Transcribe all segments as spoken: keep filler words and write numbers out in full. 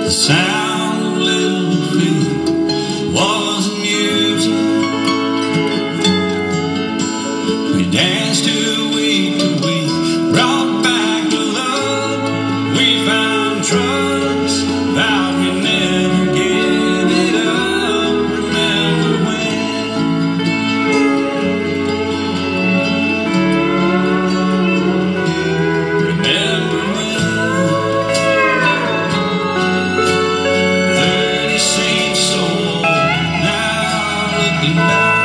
The sound of little feet was music. We danced to week to week, brought back the love. We found trust, vowed we'd never give it up. Remember when? Remember when? Thirty seems so old now, looking back.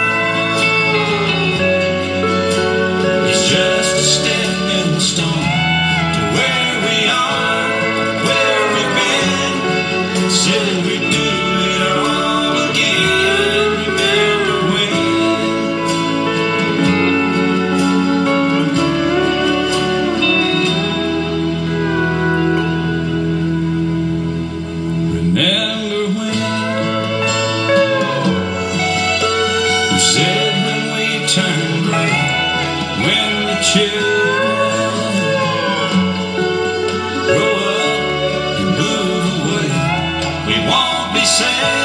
It's just a stepping stone to where we are, where we've been. Said we'd do it all again. Remember when? Remember when? We said when we turned gray, when the children grow up and move away, we won't be sad.